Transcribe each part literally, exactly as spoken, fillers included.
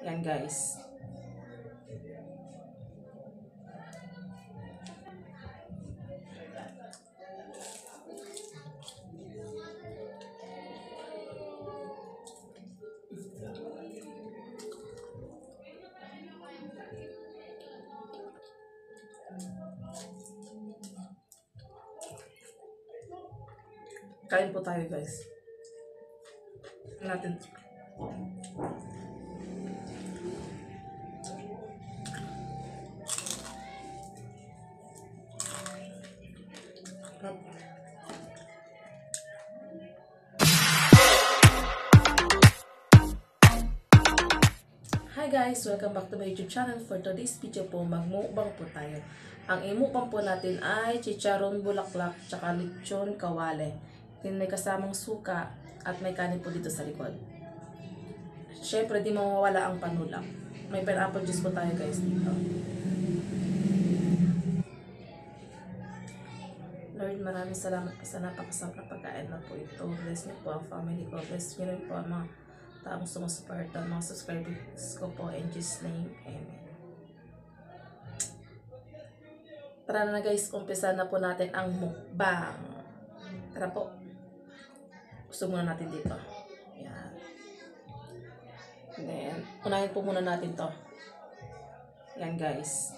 Yan guys. Kain po tayo guys. Natin. Hi guys! Welcome back to my YouTube channel. For today's video po, magmukbang po tayo. Ang imukbang po natin ay Chicharon, Bulaklak, tsaka Lechon, Kawali. Then may kasamang suka at may kanin po dito sa likod. Syempre di mawawala ang panulak. May pineapple juice po tayo guys dito. Lord, maraming salamat po sa napakasarap na pagkain na po ito. Bless niyo po ang family ko. Bless niyo rin po ang mga taong sumusuporta, mga subscribers ko po. In Jesus' name, amen. Tara na guys, umpisa na po natin ang mukbang. Tara po. Gusto muna natin dito. Yan. Then, unahin po muna natin to. Yan guys.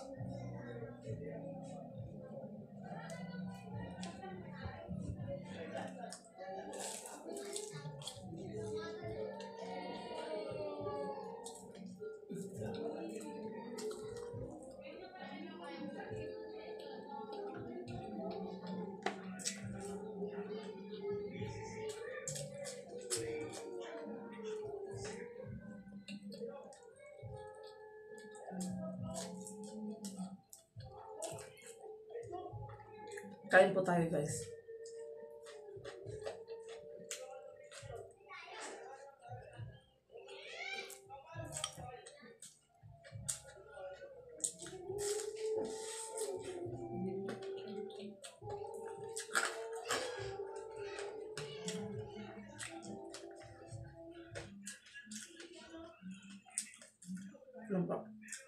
Kain po tayo guys. Ano ba?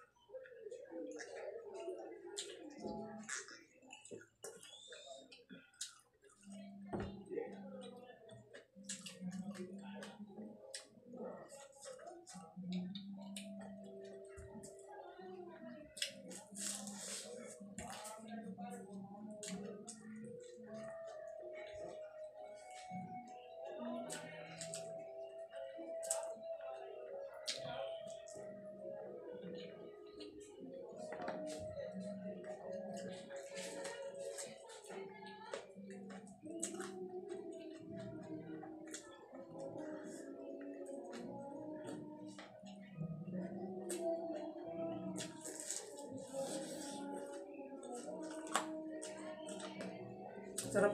Sarap.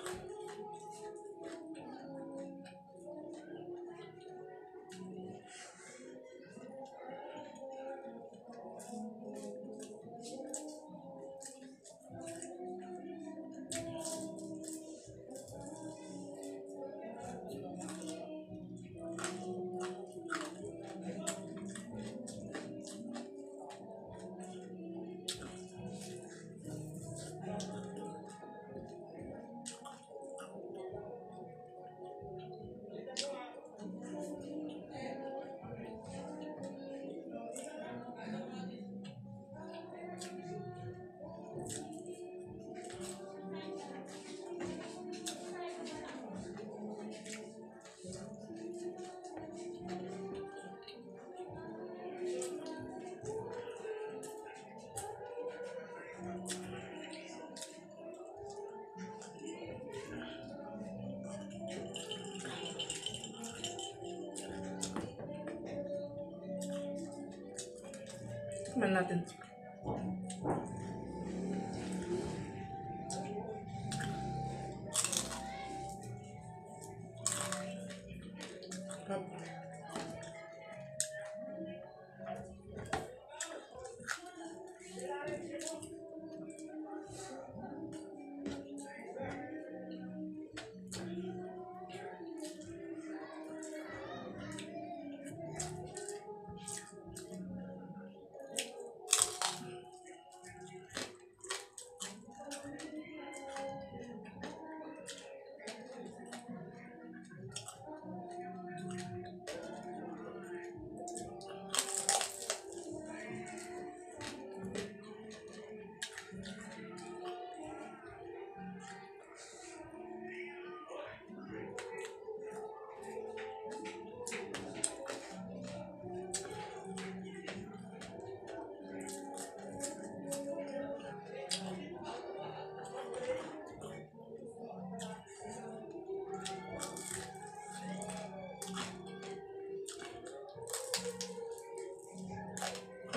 Tikman natin.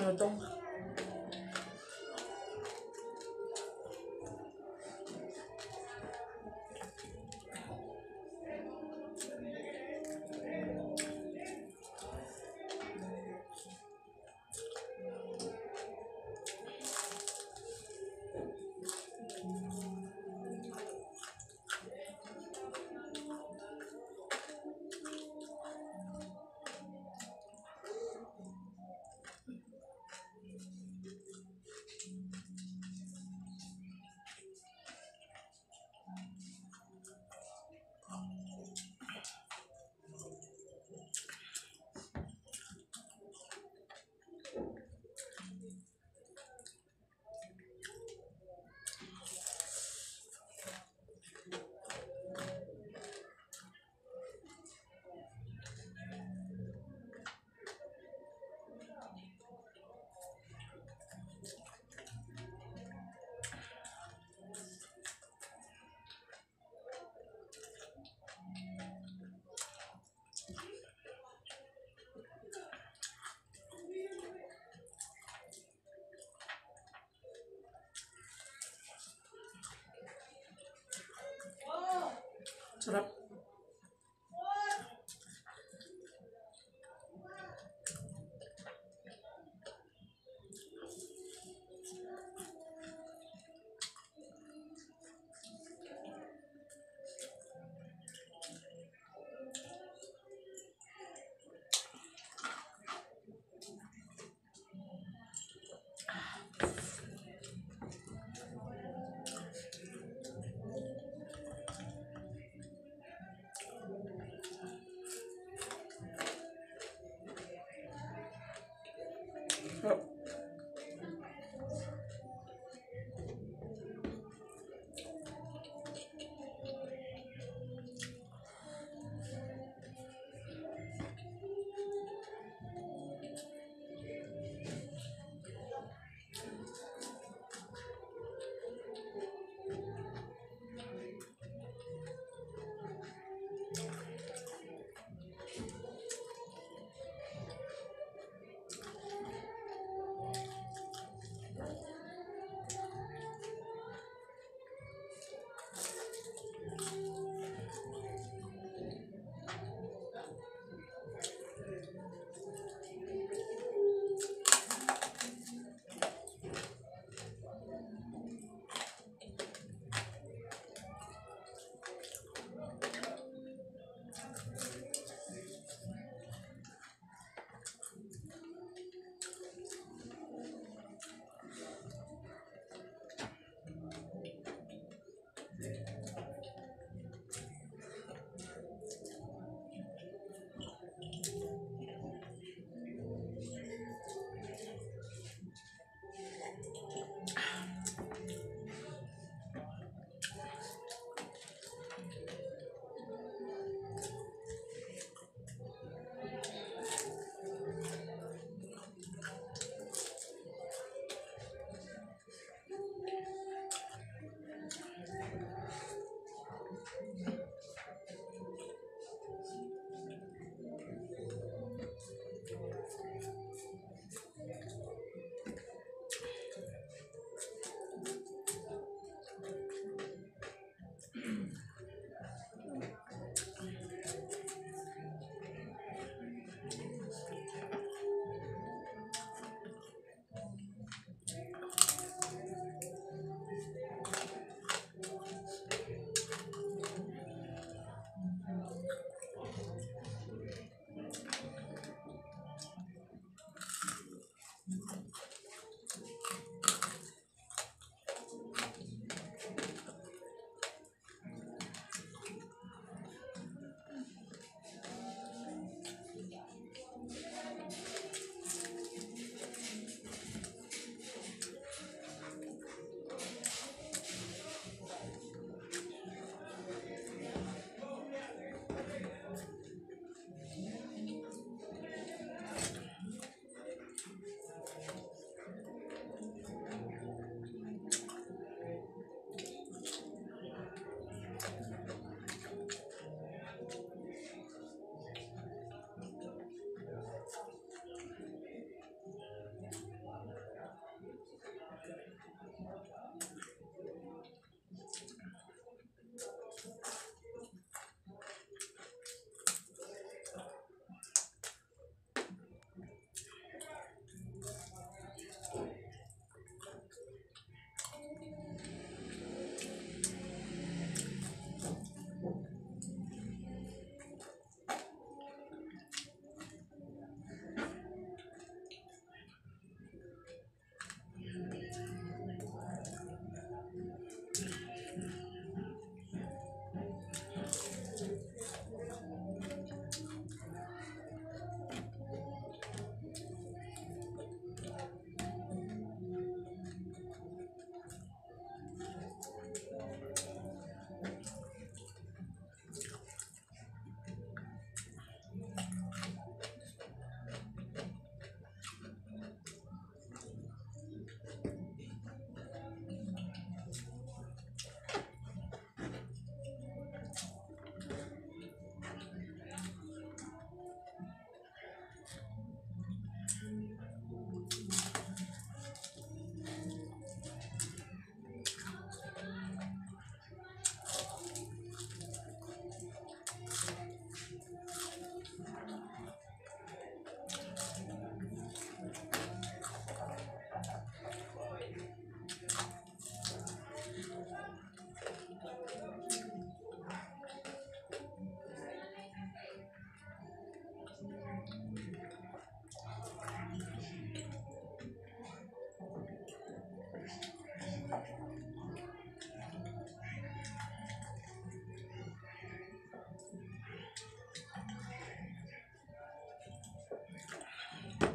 Ano to? Sarap. Sarap.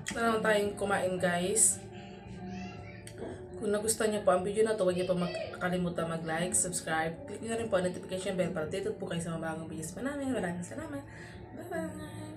Na naman tayong kumain guys. Kung nagustuhan niyo po ang video na to, huwag niyo po makakalimutan mag-like, subscribe. Click niyo na rin po ang notification bell para dito po kayo sa mga bagong videos pa namin. Maraming salamat. Bye-bye!